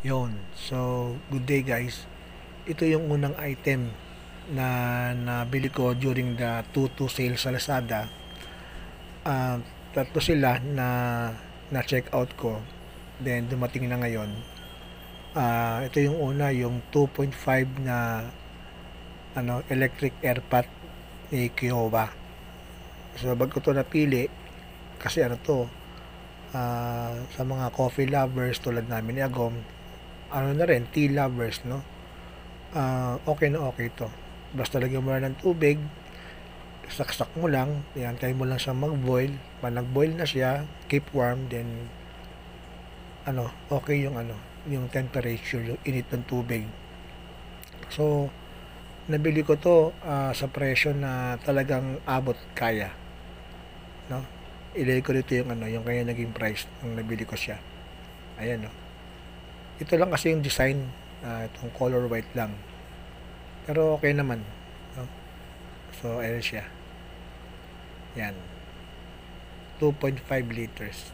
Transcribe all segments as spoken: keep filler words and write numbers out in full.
Yon. So, good day guys. Ito yung unang item na nabili ko during the two two sale sa Lazada. Uh, tatlo sila na na-check out ko. Then, dumating na ngayon. Uh, ito yung una, yung two point five na ano, electric airpot ni Kiowa. So, bago ko to napili, kasi ano to, uh, sa mga coffee lovers tulad namin ni Agom, ano na rin, tea lovers, no? Uh, okay na okay to. Basta lagyan mo lang ng tubig, saksak mo lang, iantay mo lang siya mag-boil. Pag nag-boil na siya, keep warm, then ano, okay yung ano, yung temperature, yung init ng tubig. So, nabili ko to uh, sa presyo na talagang abot kaya. No? Ilagay ko dito yung ano, yung kaya naging price nung nabili ko siya. Ayan, no. Ito lang kasi yung design, uh, itong color white lang. Pero okay naman, no? So, ayan siya. Yan. two point five liters.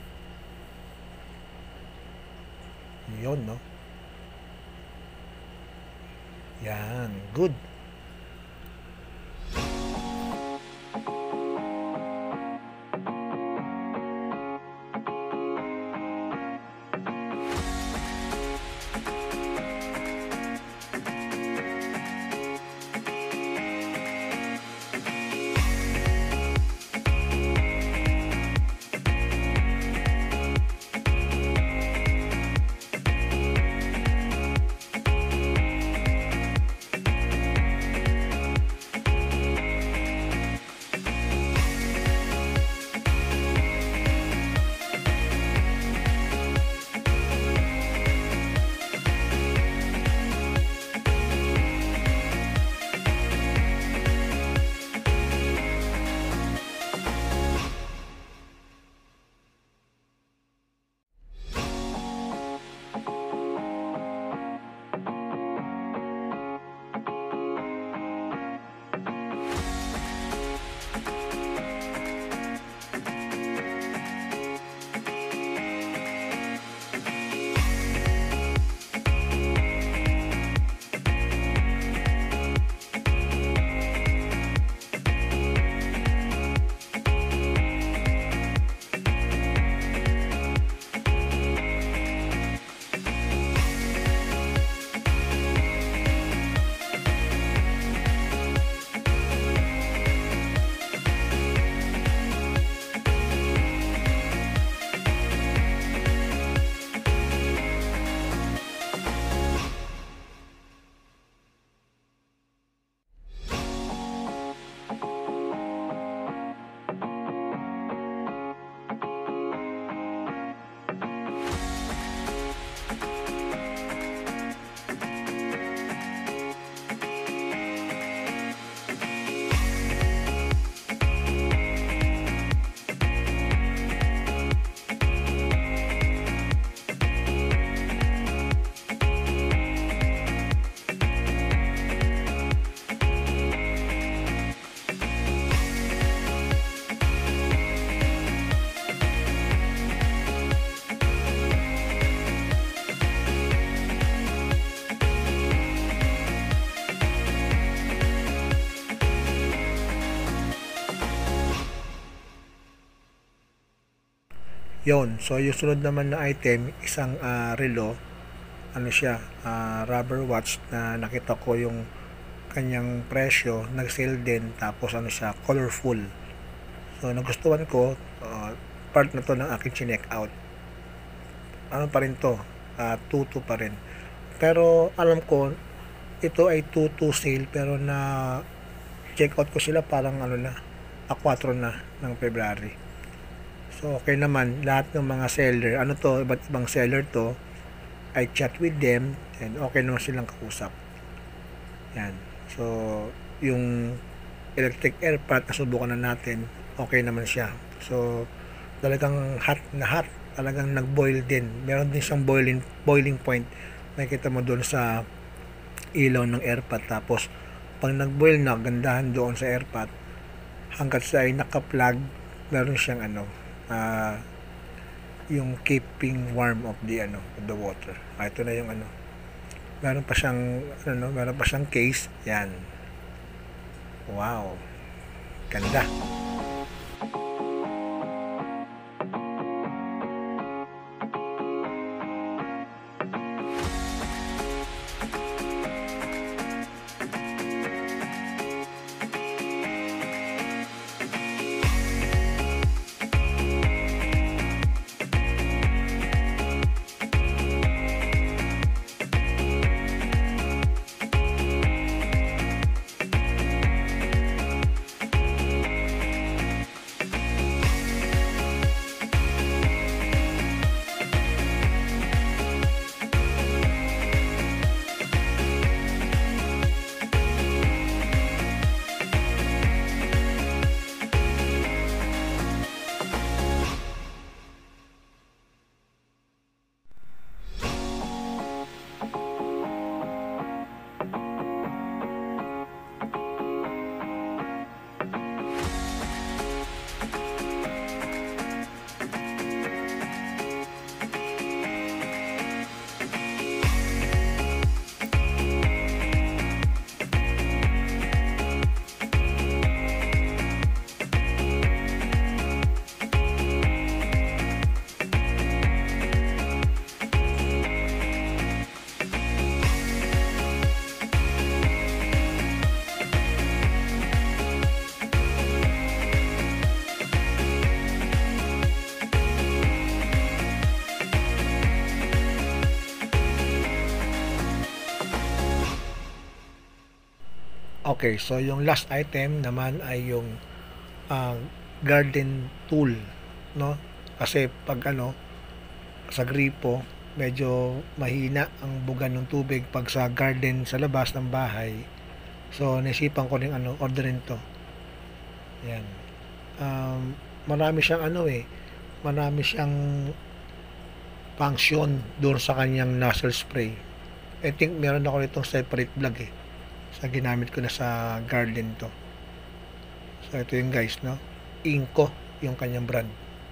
Yun, no? Yan. Good. Yon. So, yung sunod naman na item, isang uh, relo. Ano siya, uh, rubber watch na nakita ko yung kanyang presyo. Nag-sale din. Tapos ano siya, colorful. So, nagustuhan ko. Uh, part na to ng aking chinek out. Ano pa rin to? Uh, two two pa rin. Pero, alam ko, ito ay two two sale. Pero na check out ko sila parang ano na, a four na ng February. So, okay naman, lahat ng mga seller, ano to, iba't ibang seller to, I chat with them, and okay naman silang kausap. Yan. So, yung electric airpot, nasubukan na natin, okay naman siya. So, talagang hot na hot, talagang nag-boil din. Meron din siyang boiling, boiling point. Nakikita mo doon sa ilaw ng airpot. Tapos, pag nag-boil na, gandahan doon sa airpot, hanggat sa ay naka-plug, meron siyang ano, uh, yung keeping warm of the ano of the water. Ah, ito na yung ano. Meron pa siyang ano, meron pa siyang case. Yan. Wow. Ganda. Okay, so yung last item naman ay yung ah, garden tool, no? Kasi pag ano, sa gripo, medyo mahina ang buga ng tubig pag sa garden sa labas ng bahay. So, naisipan ko rin ano, orderin to. Yan. Um, marami siyang ano eh, marami siyang function doon sa kanyang nozzle spray. I think meron ako nitong separate vlog eh. Sa ginamit ko na sa garden to. So, ito yung guys, no? Inco, yung kanyang brand.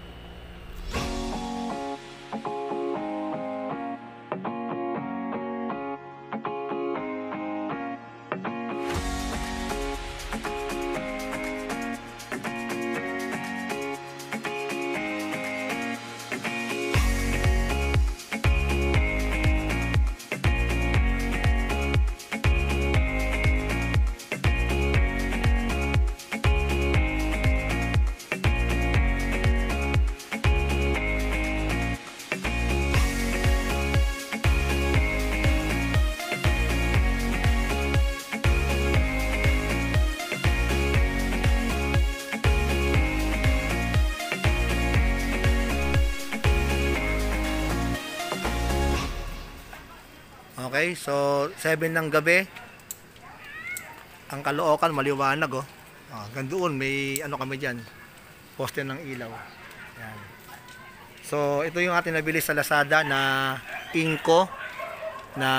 Okay, so seven ng gabi. Ang Caloocan maliwanag oh. Ah, hanggang doon may ano kami diyan. Poste ng ilaw. Yan. So ito yung ating nabili sa Lazada na Inco na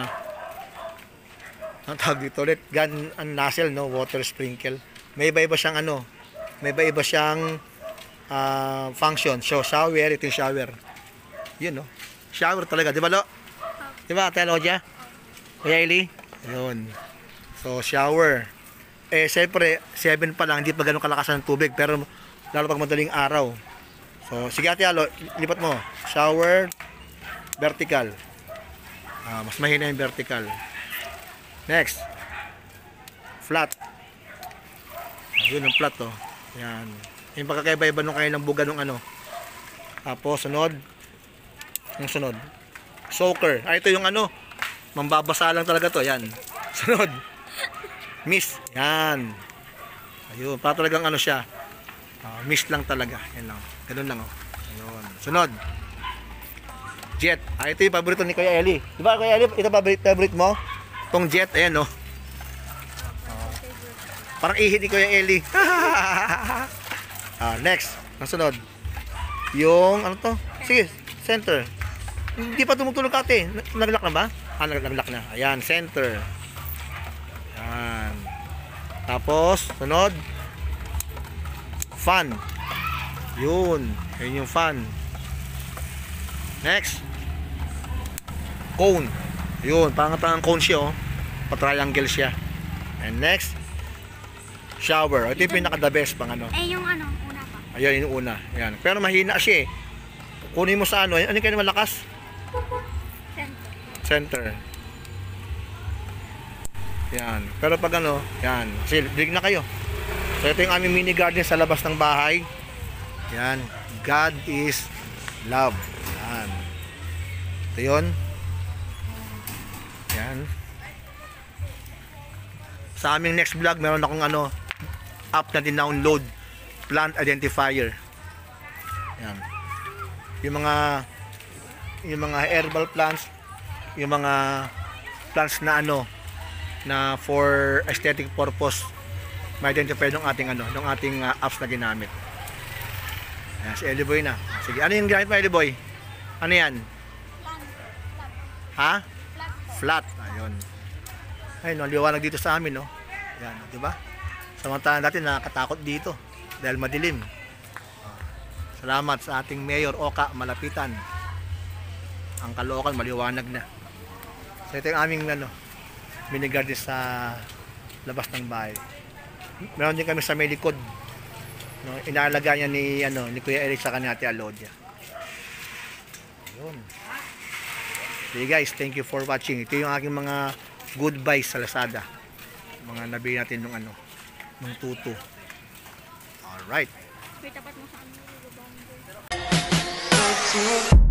ang tawag dito ulit, gun and nozzle, no, water sprinkle. May iba-iba siyang ano, may iba-iba siyang uh, function. So shower, ito yung shower. Yun no. Shower talaga, di ba lo? Di ba, Ate Alodia? Kuya Eli? Yun. So, shower. Eh, siyempre, seven pa lang, hindi pa ganun kalakas ng tubig, pero lalo pag madaling araw. So, sige Ate Alo, lipat mo. Shower, vertical. Ah, mas mahina yung vertical. Next. Flat. Yun ang flat, oh. Yan. Yung pagkakaiba-iba nung kanilang buga nung ano. Tapos, sunod. Yung sunod. Soaker. Ah, ito yung ano, mambabasa lang talaga to. Yan. Sunod. Mist. Yan. Ayun. Para talagang ano siya. Uh, mist lang talaga. Yan lang. Ganun lang. Oh. Ayun. Sunod. Jet. Ah, ito yung paborito ni Kuya Eli. Diba Kuya Eli, ito paborito, favorite mo? Tong jet. Ayan oh. Uh, parang ihi ni Kuya Eli. Ah, next. Ang sunod. Yung ano to? Sige. Center. Hindi pa tumutulog ate. Naglock na ba? Ah, naglock na. Ayan, center. Ayan. Tapos, sunod. Fan. Yun. Yun yung fan. Next. Cone. Yun, parang parang cone siya, oh. Pa-triangle siya. And next, shower. Ito yung pinaka-the best pang ano. Eh, yung ano, una pa. Ayan, yung una. Ayan. Pero mahina siya eh. Kunin mo sa ano. Ano yung kaya malakas? Center. Center. Yan. Pero pag ano, yan. Kasi big na kayo. So ito yung aming mini garden sa labas ng bahay. Yan. God is love. Yan. Ito yun. Yan. Sa aming next vlog, meron akong ano, app na din-download. Plant identifier. Yan. Yung mga yung mga herbal plants, yung mga plants na ano, na for aesthetic purpose, ma-identify ng ating ano, ng ating uh, apps na ginamit. Ayan, si Eli Boy na. Sige, ano yung ginamit mo, Eli Boy? Ano yan? Ha? Flat. Ayun. Ayun, no, liwanag dito sa amin, no? Yan, di ba? Samantalang natin nakakatakot dito dahil madilim. Salamat sa ating Mayor Oka Malapitan. Ang Caloocan maliwanag na. So ito yung aming ano, mini garden sa labas ng bahay. Meron din kami sa may likod. No, inaalaga niya ni ano, ni Kuya Eric sa kanya Ate Alodia. Ayun. Okay guys, thank you for watching. Ito yung aking mga goodbyes sa Lazada. Mga nabili natin nung ano, nung tutu. All right. Wait, tapat mo sa ano,